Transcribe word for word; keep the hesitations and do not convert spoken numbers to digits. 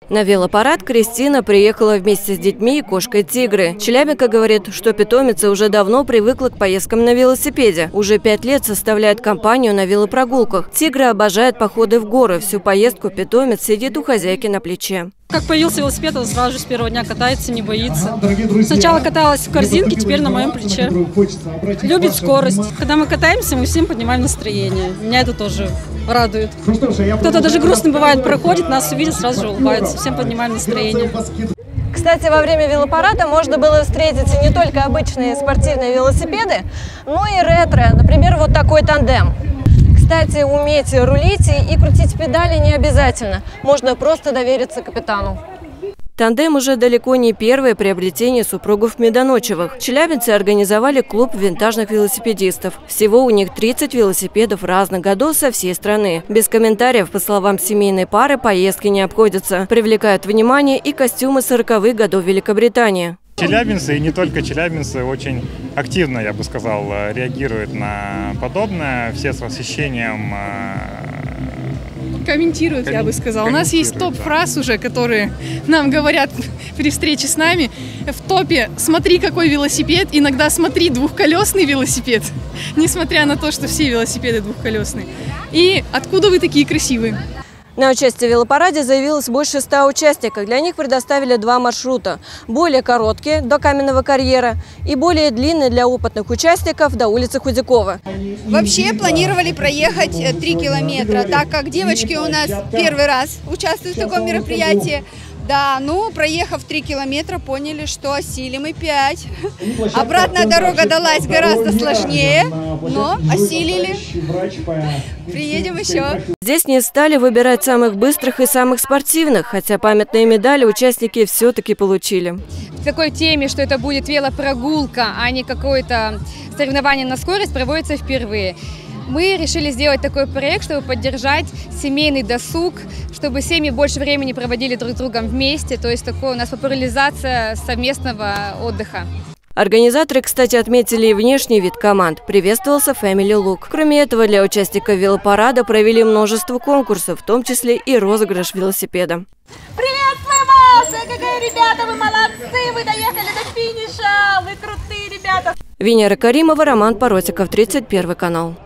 На велопарад Кристина приехала вместе с детьми и кошкой Тигры. Челябинка говорит, что питомица уже давно привыкла к поездкам на велосипеде. Уже пять лет составляет компанию на велопрогулках. Тигра обожает походы в горы. Всю поездку питомец сидит у хозяйки на плече. Как появился велосипед, он сразу же с первого дня катается, не боится. Сначала каталась в корзинке, теперь на моем плече. Любит скорость. Когда мы катаемся, мы всем поднимаем настроение. Меня это тоже радует. Кто-то даже грустный бывает, проходит, нас увидит, сразу же улыбается. Всем поднимаем настроение. Кстати, во время велопарада можно было встретить не только обычные спортивные велосипеды, но и ретро. Например, вот такой тандем. Кстати, уметь рулить и крутить педали не обязательно. Можно просто довериться капитану. Тандем уже далеко не первое приобретение супругов Медоночевых. Челябинцы организовали клуб винтажных велосипедистов. Всего у них тридцать велосипедов разных годов со всей страны. Без комментариев, по словам семейной пары, поездки не обходятся. Привлекают внимание и костюмы сороковых годов Великобритании. Челябинцы, и не только челябинцы, очень активно, я бы сказал, реагируют на подобное. Все с восхищением комментируют, я бы сказала. У нас есть топ фраз уже, которые нам говорят при встрече с нами. В топе «смотри, какой велосипед», иногда «смотри, двухколесный велосипед», несмотря на то, что все велосипеды двухколесные. И «откуда вы такие красивые?» На участие в велопараде заявилось больше ста участников. Для них предоставили два маршрута. Более короткие – до Каменного карьера, и более длинные для опытных участников – до улицы Худякова. Вообще планировали проехать три километра, так как девочки у нас первый раз участвуют в таком мероприятии. Да, ну, проехав три километра, поняли, что осилим и пять. Обратная дорога далась гораздо сложнее, но осилили. Приедем еще. Здесь не стали выбирать самых быстрых и самых спортивных, хотя памятные медали участники все-таки получили. В такой теме, что это будет велопрогулка, а не какое-то соревнование на скорость, проводится впервые. Мы решили сделать такой проект, чтобы поддержать семейный досуг, чтобы семьи больше времени проводили друг с другом вместе. То есть такое у нас популяризация совместного отдыха. Организаторы, кстати, отметили и внешний вид команд. Приветствовался Family Look. Кроме этого, для участников велопарада провели множество конкурсов, в том числе и розыгрыш велосипеда. Приветствую вас! Какие ребята, вы молодцы! Вы доехали до финиша! Вы крутые ребята! Венера Каримова, Роман Паротиков, тридцать первый канал.